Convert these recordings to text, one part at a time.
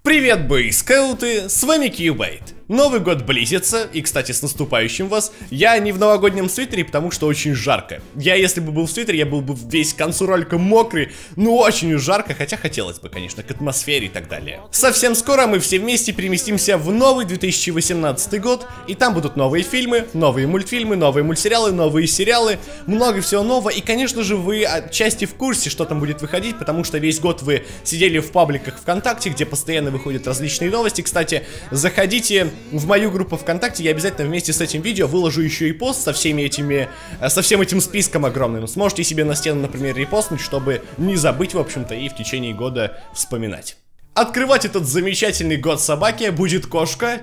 Привет, бойскауты, с вами Кьюбайт. Новый год близится, и, кстати, с наступающим вас. Я не в новогоднем свитере, потому что очень жарко. Если бы был в свитере, я был бы весь к концу ролика мокрый, но очень жарко, хотя хотелось бы, конечно, к атмосфере и так далее. Совсем скоро мы все вместе переместимся в новый 2018 год, и там будут новые фильмы, новые мультфильмы, новые мультсериалы, новые сериалы, много всего нового, и, конечно же, вы отчасти в курсе, что там будет выходить, потому что весь год вы сидели в пабликах ВКонтакте, где постоянно выходят различные новости. Кстати, заходите в мою группу ВКонтакте, я обязательно вместе с этим видео выложу еще и пост со всем этим списком огромным. Сможете себе на стену, например, репостнуть, чтобы не забыть, в общем-то, и в течение года вспоминать. Открывать этот замечательный год собаки будет кошка,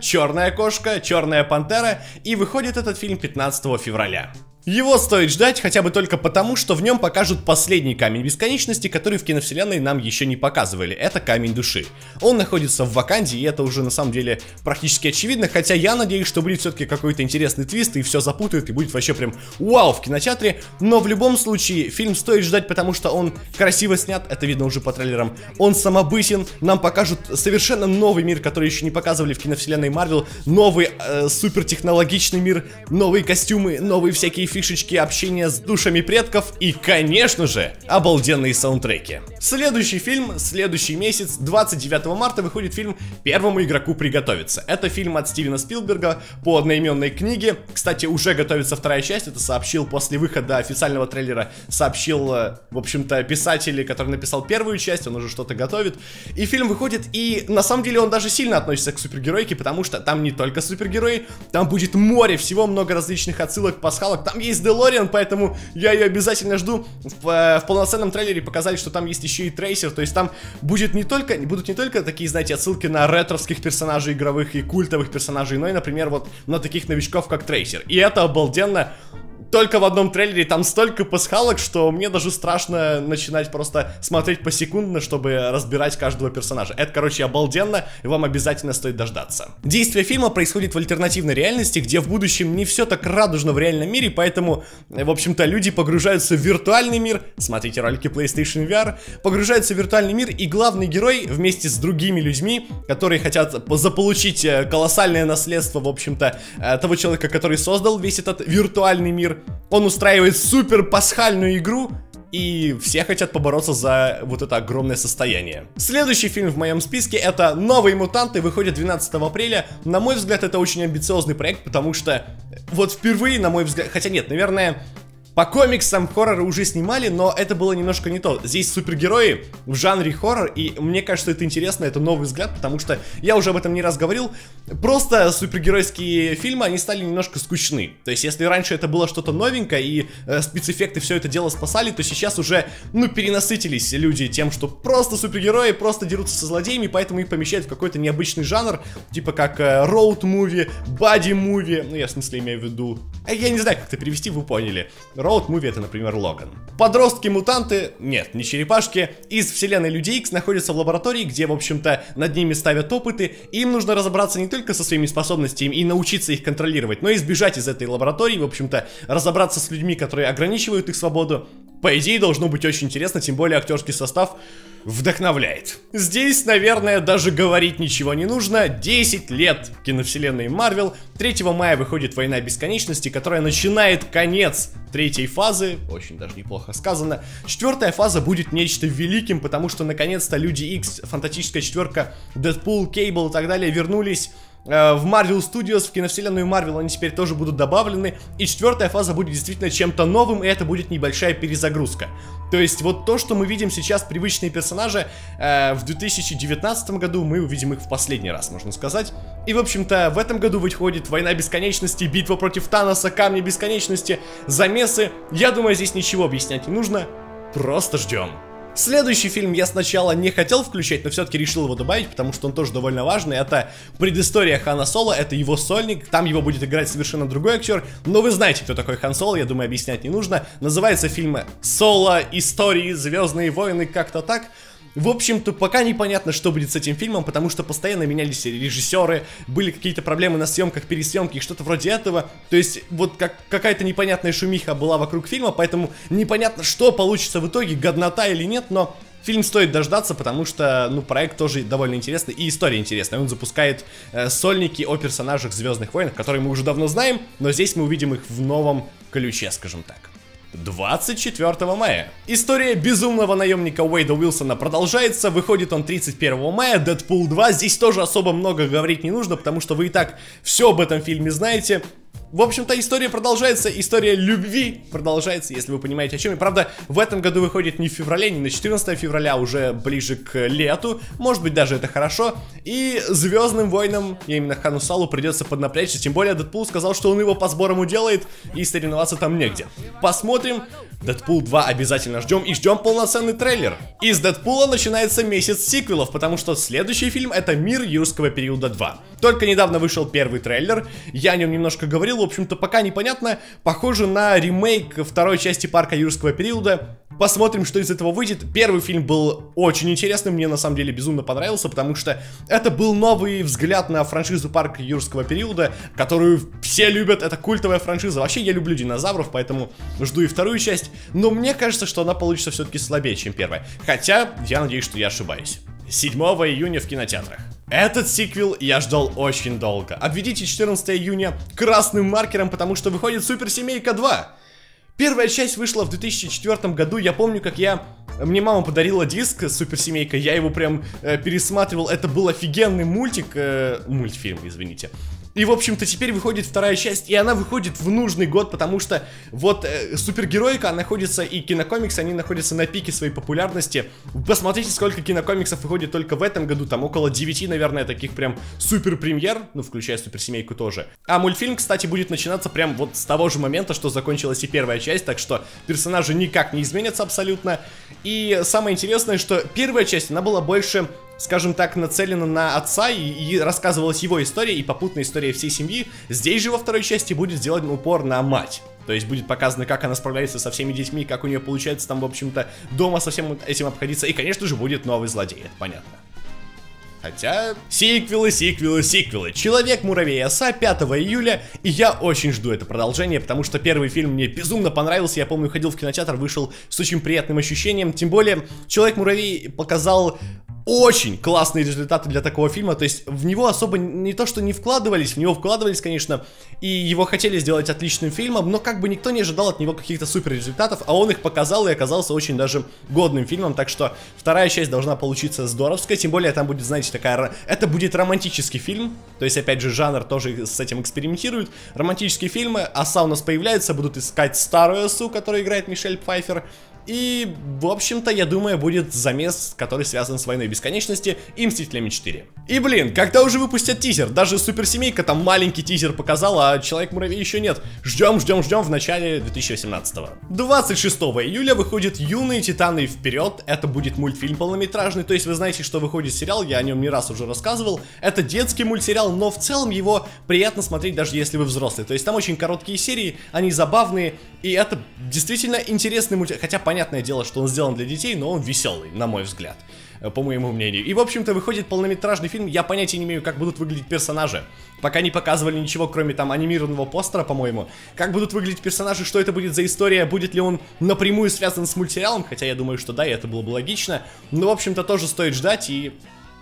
черная пантера, и выходит этот фильм 15 февраля. Его стоит ждать хотя бы только потому, что в нем покажут последний камень бесконечности, который в киновселенной нам еще не показывали. Это камень души. Он находится в Ваканде, и это уже на самом деле практически очевидно, хотя я надеюсь, что будет все-таки какой-то интересный твист, и все запутают, и будет вообще прям вау в кинотеатре. Но в любом случае, фильм стоит ждать, потому что он красиво снят, это видно уже по трейлерам. Он самобытен, нам покажут совершенно новый мир, который еще не показывали в киновселенной Марвел. Новый супертехнологичный мир, новые костюмы, новые всякие фишечки, общения с душами предков и, конечно же, обалденные саундтреки. Следующий фильм, следующий месяц, 29 марта выходит фильм «Первому игроку приготовиться». Это фильм от Стивена Спилберга по одноименной книге. Кстати, уже готовится вторая часть, это сообщил после выхода официального трейлера, сообщил, в общем-то, писатель, который написал первую часть, он уже что-то готовит. И фильм выходит, и на самом деле он даже сильно относится к супергеройке, потому что там не только супергерои, там будет море всего, много различных отсылок, пасхалок, там есть Делориан, поэтому я ее обязательно жду. В полноценном трейлере показали, что там есть еще и Трейсер, то есть там будут не только такие, знаете, отсылки на ретровских персонажей игровых и культовых персонажей, но и, например, вот на таких новичков, как Трейсер. И это обалденно. Только в одном трейлере там столько пасхалок, что мне даже страшно начинать просто смотреть посекундно, чтобы разбирать каждого персонажа. Это, короче, обалденно, и вам обязательно стоит дождаться. Действие фильма происходит в альтернативной реальности, где в будущем не все так радужно в реальном мире, поэтому, в общем-то, люди погружаются в виртуальный мир, смотрите ролики PlayStation VR, погружаются в виртуальный мир, и главный герой вместе с другими людьми, которые хотят заполучить колоссальное наследство, в общем-то, того человека, который создал весь этот виртуальный мир, он устраивает супер пасхальную игру, и все хотят побороться за вот это огромное состояние. Следующий фильм в моем списке — это «Новые мутанты», выходит 12 апреля. На мой взгляд, это очень амбициозный проект, потому что вот впервые, на мой взгляд, хотя нет, наверное, по комиксам хорроры уже снимали, но это было немножко не то. Здесь супергерои в жанре хоррор, и мне кажется, это интересно, это новый взгляд, потому что я уже об этом не раз говорил. Просто супергеройские фильмы, они стали немножко скучны. То есть, если раньше это было что-то новенькое, и спецэффекты все это дело спасали, то сейчас уже, перенасытились люди тем, что просто супергерои просто дерутся со злодеями, поэтому их помещают в какой-то необычный жанр, типа как роуд-муви, бади-муви, я в смысле имею в виду... Я не знаю, как это перевести, вы поняли. Роуд-муви — это, например, Логан. Подростки-мутанты, нет, не черепашки, из вселенной Люди Икс находятся в лаборатории, где, в общем-то, над ними ставят опыты, и им нужно разобраться не только со своими способностями и научиться их контролировать, но и сбежать из этой лаборатории, в общем-то, разобраться с людьми, которые ограничивают их свободу. По идее, должно быть очень интересно, тем более актерский состав вдохновляет. Здесь, наверное, даже говорить ничего не нужно. 10 лет киновселенной Марвел. 3 мая выходит «Война бесконечности», которая начинает конец третьей фазы. Очень даже неплохо сказано. 4-я фаза будет нечто великим, потому что наконец-то Люди Икс, Фантастическая четверка, Дэдпул, Кейбл и так далее вернулись в Marvel Studios, в киновселенную Marvel. Они теперь тоже будут добавлены. И 4-я фаза будет действительно чем-то новым, и это будет небольшая перезагрузка. То есть вот то, что мы видим сейчас, привычные персонажи, в 2019 году мы увидим их в последний раз, можно сказать. И, в общем-то, в этом году выходит «Война бесконечности», «Битва против Таноса», «Камни бесконечности», замесы. Я думаю, здесь ничего объяснять не нужно. Просто ждем. Следующий фильм я сначала не хотел включать, но все-таки решил его добавить, потому что он тоже довольно важный. Это предыстория Хана Соло, это его сольник, там его будет играть совершенно другой актер. Но вы знаете, кто такой Хан Соло, я думаю, объяснять не нужно. Называется фильм «Соло. Истории. Звездные войны», как-то так. В общем-то, пока непонятно, что будет с этим фильмом, потому что постоянно менялись режиссеры, были какие-то проблемы на съемках, пересъемки и что-то вроде этого. То есть, вот какая-то непонятная шумиха была вокруг фильма, поэтому непонятно, что получится в итоге, годнота или нет, но Фильм стоит дождаться, потому что, ну, проект тоже довольно интересный и история интересная. Он запускает сольники о персонажах Звездных войн, которые мы уже давно знаем, но здесь мы увидим их в новом ключе, скажем так. 24 мая. История безумного наемника Уэйда Уилсона продолжается, выходит он 31 мая, Дэдпул 2, здесь тоже особо много говорить не нужно, потому что вы и так все об этом фильме знаете. В общем-то, история продолжается, история любви продолжается, если вы понимаете, о чем. И правда, в этом году выходит не в феврале, не на 14 февраля, уже ближе к лету. Может быть, даже это хорошо. И Звездным войнам, и именно Хану Соло, придется поднапрячься. Тем более, Дэдпул сказал, что он его по сборам уделает, и соревноваться там негде. Посмотрим. Дэдпул 2 обязательно ждем, и ждем полноценный трейлер. Из Дэдпула начинается месяц сиквелов, потому что следующий фильм — это «Мир юрского периода 2». Только недавно вышел первый трейлер, я о нем немножко говорил, в общем-то пока непонятно, похоже на ремейк второй части парка юрского периода. Посмотрим, что из этого выйдет. Первый фильм был очень интересным, мне на самом деле безумно понравился, потому что это был новый взгляд на франшизу парка юрского периода, которую все любят, это культовая франшиза. Вообще я люблю динозавров, поэтому жду и вторую часть, но мне кажется, что она получится все-таки слабее, чем первая. Хотя, я надеюсь, что я ошибаюсь. 7 июня в кинотеатрах. Этот сиквел я ждал очень долго. Обведите 14 июня красным маркером, потому что выходит Суперсемейка 2. Первая часть вышла в 2004 году, я помню, как мне мама подарила диск Суперсемейка, я его прям пересматривал, это был офигенный мультфильм, извините. И, в общем-то, теперь выходит вторая часть, и она выходит в нужный год, потому что вот супергероика находится, и кинокомиксы, они находятся на пике своей популярности. Посмотрите, сколько кинокомиксов выходит только в этом году, там около 9, наверное, таких прям супер премьер, ну, включая Суперсемейку тоже. А мультфильм, кстати, будет начинаться прям вот с того же момента, что закончилась и первая часть, так что персонажи никак не изменятся абсолютно. И самое интересное, что первая часть, она была больше, скажем так, нацелена на отца, и рассказывалась его история, и попутная история всей семьи. Здесь же во второй части будет сделан упор на мать. То есть будет показано, как она справляется со всеми детьми, как у нее получается там, в общем-то, дома со всем этим обходиться. И, конечно же, будет новый злодей, это понятно. Хотя, сиквелы. Человек-муравей и оса 5 июля, и я очень жду это продолжение, потому что первый фильм мне безумно понравился, я помню, ходил в кинотеатр, вышел с очень приятным ощущением, тем более, Человек-муравей показал очень классные результаты для такого фильма, то есть в него особо не то что не вкладывались, в него вкладывались, конечно, и его хотели сделать отличным фильмом, но как бы никто не ожидал от него каких-то супер результатов, а он их показал и оказался очень даже годным фильмом, так что вторая часть должна получиться здоровская, тем более там будет, знаете, это будет романтический фильм, то есть опять же жанр тоже с этим экспериментирует, романтические фильмы, оса у нас появляется, будут искать старую осу, которую играет Мишель Пфайффер. И, в общем-то, я думаю, будет замес, который связан с Войной Бесконечности и Мстителями 4. И, блин, когда уже выпустят тизер? Даже Суперсемейка там маленький тизер показала, а Человек-муравей еще нет. Ждем в начале 2018-го. 26 июля выходит Юные Титаны Вперед. Это будет мультфильм полнометражный, то есть вы знаете, что выходит сериал, я о нем не раз уже рассказывал. Это детский мультсериал, но в целом его приятно смотреть, даже если вы взрослый. То есть там очень короткие серии, они забавные, и это действительно интересный мультфильм. Хотя, понятное дело, что он сделан для детей, но он веселый, на мой взгляд, по моему мнению. И, в общем-то, выходит полнометражный фильм, я понятия не имею, как будут выглядеть персонажи. Пока не показывали ничего, кроме там анимированного постера, по-моему. Как будут выглядеть персонажи, что это будет за история, будет ли он напрямую связан с мультсериалом, хотя я думаю, что да, и это было бы логично. Но, в общем-то, тоже стоит ждать, и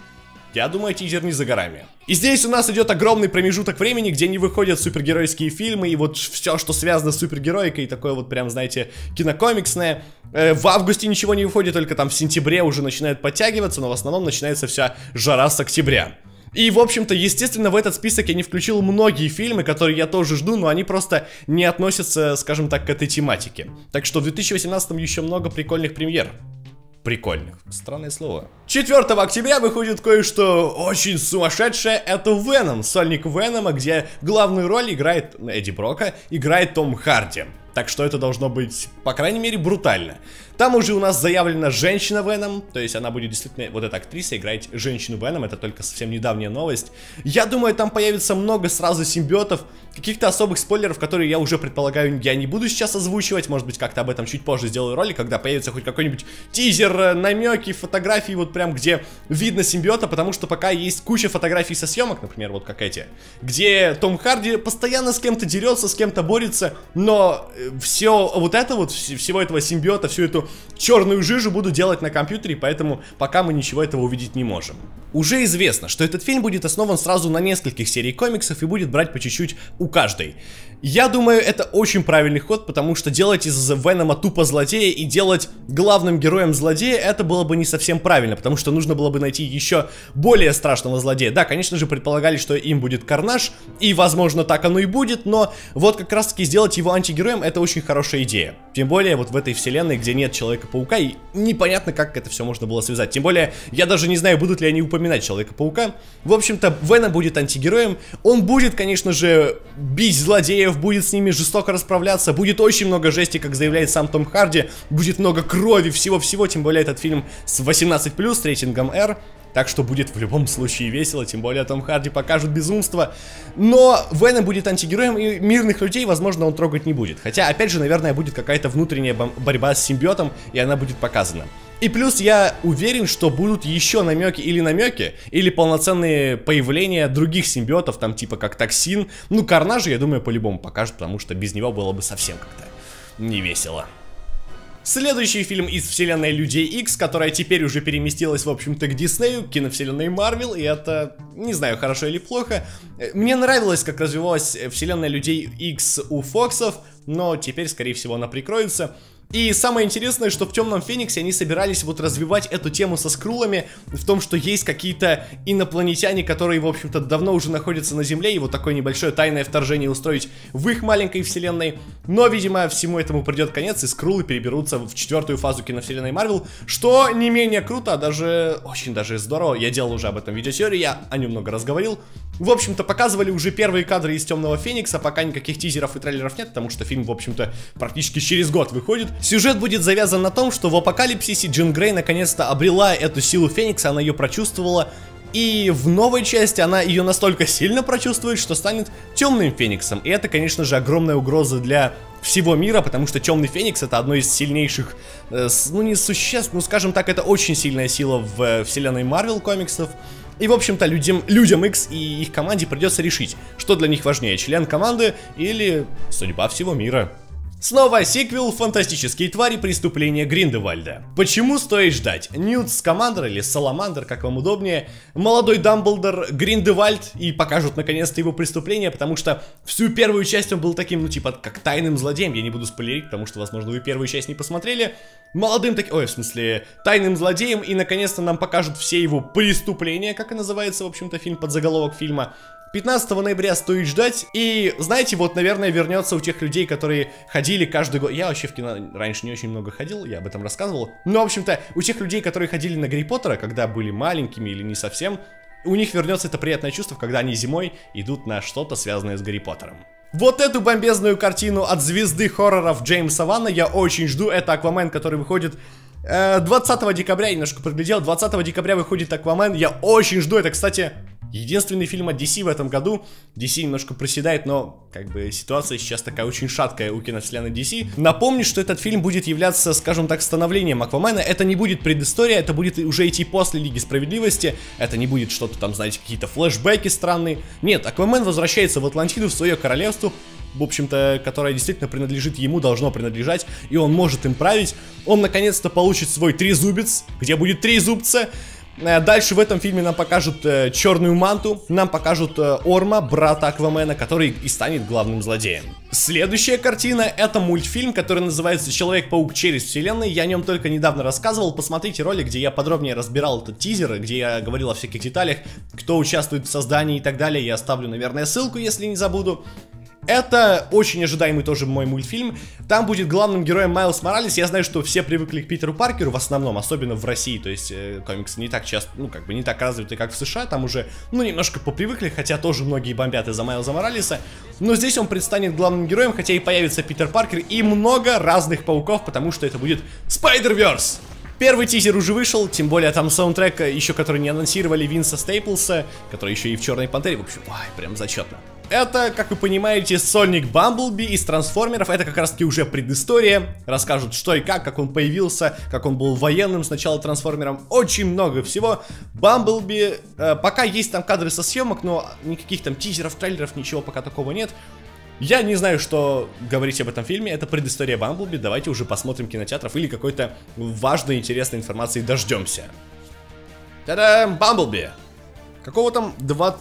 я думаю, тизер не за горами. И здесь у нас идет огромный промежуток времени, где не выходят супергеройские фильмы, и вот все, что связано с супергероикой, такое вот прям, знаете, кинокомиксное. В августе ничего не выходит, только там в сентябре уже начинает подтягиваться, но в основном начинается вся жара с октября. И, в общем-то, естественно, в этот список я не включил многие фильмы, которые я тоже жду, но они просто не относятся, скажем так, к этой тематике. Так что в 2018 еще много прикольных премьер. Прикольных. Странное слово. 4 октября выходит кое-что очень сумасшедшее. Это Веном, сольник Венома, где главную роль играет Эдди Брока, играет Том Харди. Так что это должно быть, по крайней мере, брутально. Там уже у нас заявлена женщина Веном, то есть она будет действительно, вот эта актриса играть женщину Веном, это только совсем недавняя новость. Я думаю, там появится много сразу симбиотов, каких-то особых спойлеров, которые я уже предполагаю, я не буду сейчас озвучивать, может быть, как-то об этом чуть позже сделаю ролик, когда появится хоть какой-нибудь тизер, намеки, фотографии, вот прям где видно симбиота, потому что пока есть куча фотографий со съемок, например, вот как эти, где Том Харди постоянно с кем-то дерется, с кем-то борется, но все вот это вот, всего этого симбиота, всю эту черную жижу буду делать на компьютере, поэтому пока мы ничего этого увидеть не можем. Уже известно, что этот фильм будет основан сразу на нескольких серий комиксов и будет брать по чуть-чуть у каждой. Я думаю, это очень правильный ход, потому что делать из Венома тупо злодея и делать главным героем злодея, это было бы не совсем правильно, потому что нужно было бы найти еще более страшного злодея. Да, конечно же, предполагали, что им будет Карнаж, и, возможно, так оно и будет, но вот как раз-таки сделать его антигероем — это очень хорошая идея. Тем более вот в этой вселенной, где нет Человека-паука, и непонятно, как это все можно было связать. Тем более, я даже не знаю, будут ли они упоминать Человека-паука. В общем-то, Веном будет антигероем, он будет, конечно же, бить злодеев, будет с ними жестоко расправляться, будет очень много жести, как заявляет сам Том Харди, будет много крови, всего-всего, тем более этот фильм с 18+, с рейтингом R, так что будет в любом случае весело, тем более Том Харди покажет безумство. Но Веном будет антигероем, и мирных людей, возможно, он трогать не будет. Хотя, опять же, наверное, будет какая-то внутренняя борьба с симбиотом, и она будет показана. И плюс я уверен, что будут еще намеки, или полноценные появления других симбиотов, там типа как Токсин. Ну, Карнажа, я думаю, по-любому покажут, потому что без него было бы совсем как-то не весело. Следующий фильм из вселенной Людей Икс, которая теперь уже переместилась, в общем-то, к Диснею, к киновселенной Марвел, и это, не знаю, хорошо или плохо. Мне нравилось, как развивалась вселенная Людей Икс у Фоксов, но теперь, скорее всего, она прикроется. И самое интересное, что в Темном Фениксе они собирались вот развивать эту тему со скрулами, в том, что есть какие-то инопланетяне, которые, в общем-то, давно уже находятся на Земле, и вот такое небольшое тайное вторжение устроить в их маленькой вселенной. Но, видимо, всему этому придет конец, и скрулы переберутся в 4-ю фазу киновселенной Марвел, что не менее круто, а даже очень даже здорово. Я делал уже об этом видеосерию, я о нем много раз говорил. В общем-то, показывали уже первые кадры из Темного Феникса, пока никаких тизеров и трейлеров нет, потому что фильм, в общем-то, практически через год выходит. Сюжет будет завязан на том, что в Апокалипсисе Джин Грей наконец-то обрела эту силу Феникса, она ее прочувствовала, и в новой части она ее настолько сильно прочувствует, что станет Темным Фениксом. И это, конечно же, огромная угроза для всего мира, потому что Темный Феникс — это одно из сильнейших, ну не существ, ну скажем так, это очень сильная сила в вселенной Марвел комиксов. И, в общем-то, людям X и их команде придется решить, что для них важнее, член команды или судьба всего мира. Снова сиквел «Фантастические твари. Преступления Гриндевальда». Почему стоит ждать? Ньют Скамандер или Саламандр, как вам удобнее, молодой Дамблдор, Гриндевальд, и покажут наконец-то его преступление, потому что всю первую часть он был таким, ну типа, как тайным злодеем. Я не буду спойлерить, потому что, возможно, вы первую часть не посмотрели. Молодым таким, ой, в смысле, тайным злодеем, и наконец-то нам покажут все его преступления, как и называется, в общем-то, фильм, подзаголовок фильма. 15 ноября стоит ждать, и, знаете, вот, наверное, вернется у тех людей, которые ходили каждый год. Я вообще в кино раньше не очень много ходил, я об этом рассказывал. Но, в общем-то, у тех людей, которые ходили на Гарри Поттера, когда были маленькими или не совсем, у них вернется это приятное чувство, когда они зимой идут на что-то, связанное с Гарри Поттером. Вот эту бомбезную картину от звезды хорроров Джеймса Ванна я очень жду. Это Аквамен, который выходит 20 декабря, я немножко проглядел, 20 декабря выходит Аквамен, я очень жду. Это, кстати, единственный фильм от DC в этом году. DC немножко проседает, но как бы ситуация сейчас такая очень шаткая у киновселенной DC. Напомню, что этот фильм будет являться, скажем так, становлением Аквамена. Это не будет предыстория, это будет уже идти после Лиги Справедливости. Это не будет что-то там, знаете, какие-то флешбеки странные. Нет, Аквамен возвращается в Атлантиду, в свое королевство, в общем-то, которое действительно принадлежит ему, должно принадлежать, и он может им править. Он наконец-то получит свой трезубец, где будет три зубца. Дальше в этом фильме нам покажут Черную Манту, нам покажут Орма, брата Аквамена, который и станет главным злодеем. Следующая картина — это мультфильм, который называется «Человек-паук через вселенной». Я о нем только недавно рассказывал, посмотрите ролик, где я подробнее разбирал этот тизер, где я говорил о всяких деталях, кто участвует в создании и так далее. Я оставлю, наверное, ссылку, если не забуду. Это очень ожидаемый тоже мой мультфильм. Там будет главным героем Майлз Моралес. Я знаю, что все привыкли к Питеру Паркеру в основном, особенно в России. То есть комиксы не так часто, ну как бы не так развиты, как в США. Там уже, ну немножко попривыкли, хотя тоже многие бомбят из-за Майлза Моралеса. Но здесь он предстанет главным героем, хотя и появится Питер Паркер и много разных пауков, потому что это будет Spider-Verse. Первый тизер уже вышел, тем более там саундтрек еще, который не анонсировали, Винса Стейплса, который еще и в Черной Пантере. В общем, ой, прям зачетно. Это, как вы понимаете, Соник Бамблби из Трансформеров. Это как раз таки уже предыстория. Расскажут, что и как он появился, как он был военным сначала Трансформером. Очень много всего. Бамблби, пока есть там кадры со съемок, но никаких там тизеров, трейлеров, ничего пока такого нет. Я не знаю, что говорить об этом фильме, это предыстория Бамблби, давайте уже посмотрим кинотеатров или какой-то важной, интересной информации дождемся. Та-дам, Бамблби! Какого там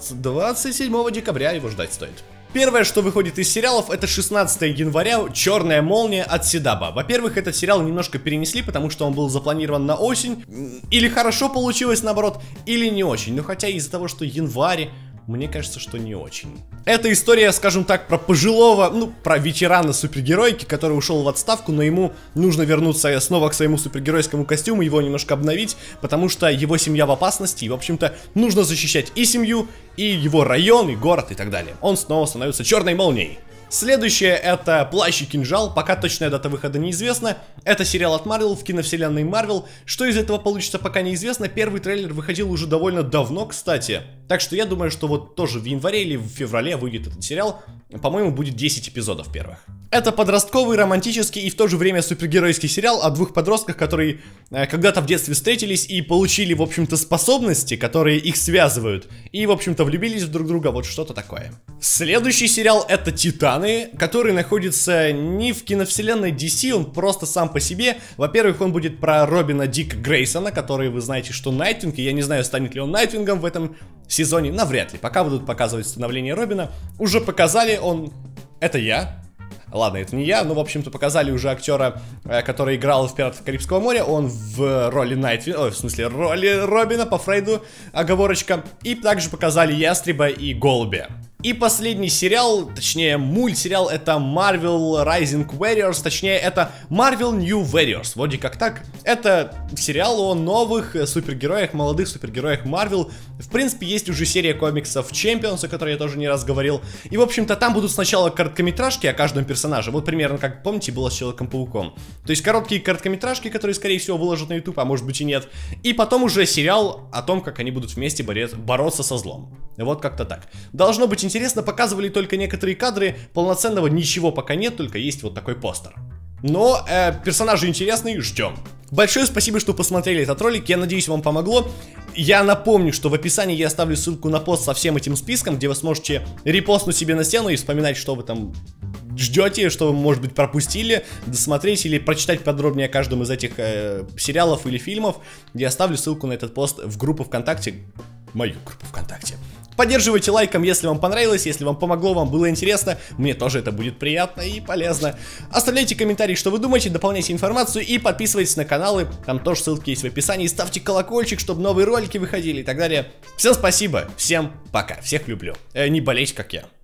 27 декабря его ждать стоит. Первое, что выходит из сериалов, это 16 января, «Черная молния» от Седаба. Во-первых, этот сериал немножко перенесли, потому что он был запланирован на осень. Или хорошо получилось, наоборот, или не очень. Но хотя из-за того, что январь, мне кажется, что не очень. Это история, скажем так, про пожилого, про ветерана супергеройки, который ушел в отставку, но ему нужно вернуться снова к своему супергеройскому костюму, его немножко обновить, потому что его семья в опасности, и, в общем-то, нужно защищать и семью, и его район, и город, и так далее. Он снова становится Черной молнией. Следующее это «Плащ и кинжал», пока точная дата выхода неизвестна. Это сериал от Marvel в киновселенной Marvel. Что из этого получится, пока неизвестно. Первый трейлер выходил уже довольно давно, кстати. Так что я думаю, что вот тоже в январе или в феврале выйдет этот сериал. По-моему, будет 10 эпизодов первых. Это подростковый, романтический и в то же время супергеройский сериал о двух подростках, которые когда-то в детстве встретились и получили, в общем-то, способности, которые их связывают. И, в общем-то, влюбились в друг друга, вот что-то такое. Следующий сериал это «Титаны», который находится не в киновселенной DC, он просто сам по себе. Во-первых, он будет про Робина Дика Грейсона, который, вы знаете, что Найтвинг, и я не знаю, станет ли он Найтвингом в этом сезоне, навряд ли. Пока будут показывать становление Робина, уже показали, он... Это я. Ладно, это не я, но, в общем-то, показали уже актера, который играл в «Пиратах Карибского моря». Он в роли Найтвинга, в смысле, роли Робина, по Фрейду, оговорочка. И также показали Ястреба и Голубя. И последний сериал, точнее мультсериал, это Marvel Rising Warriors, точнее это Marvel New Warriors, вроде как так. Это сериал о новых супергероях, молодых супергероях Marvel. В принципе, есть уже серия комиксов Champions, о которой я тоже не раз говорил. И, в общем-то, там будут сначала короткометражки о каждом персонаже, вот примерно как, помните, было с Человеком-пауком. То есть короткие короткометражки, которые, скорее всего, выложат на YouTube, а может быть и нет. И потом уже сериал о том, как они будут вместе бороться со злом. Вот как-то так. Должно быть интересно, показывали только некоторые кадры, полноценного ничего пока нет, только есть вот такой постер. Но персонажи интересные, ждем. Большое спасибо, что посмотрели этот ролик, я надеюсь, вам помогло. Я напомню, что в описании я оставлю ссылку на пост со всем этим списком, где вы сможете репостнуть себе на стену и вспоминать, что вы там ждете, что вы, может быть, пропустили, досмотреть или прочитать подробнее о каждом из этих сериалов или фильмов. Я оставлю ссылку на этот пост в группу ВКонтакте, мою группу ВКонтакте. Поддерживайте лайком, если вам понравилось, если вам помогло, вам было интересно, мне тоже это будет приятно и полезно. Оставляйте комментарии, что вы думаете, дополняйте информацию и подписывайтесь на каналы, там тоже ссылки есть в описании, ставьте колокольчик, чтобы новые ролики выходили и так далее. Всем спасибо, всем пока, всех люблю, не болейте как я.